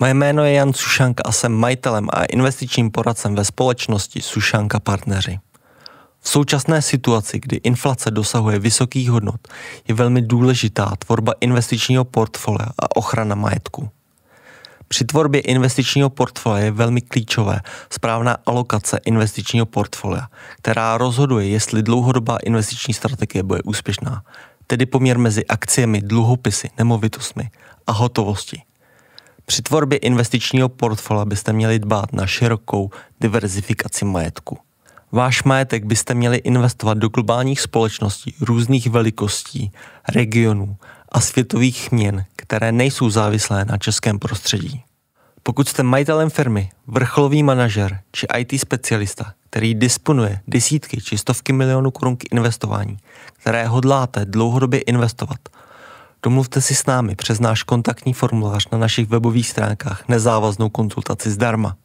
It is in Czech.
Moje jméno je Jan Sušanka a jsem majitelem a investičním poradcem ve společnosti Sušanka Partneři. V současné situaci, kdy inflace dosahuje vysokých hodnot, je velmi důležitá tvorba investičního portfolia a ochrana majetku. Při tvorbě investičního portfolia je velmi klíčové správná alokace investičního portfolia, která rozhoduje, jestli dlouhodobá investiční strategie bude úspěšná, tedy poměr mezi akciemi, dluhopisy, nemovitostmi a hotovosti. Při tvorbě investičního portfolia byste měli dbát na širokou diverzifikaci majetku. Váš majetek byste měli investovat do globálních společností různých velikostí, regionů a světových měn, které nejsou závislé na českém prostředí. Pokud jste majitelem firmy, vrcholový manažer či IT specialista, který disponuje desítky či stovky milionů korun k investování, které hodláte dlouhodobě investovat, domluvte si s námi přes náš kontaktní formulář na našich webových stránkách nezávaznou konzultaci zdarma.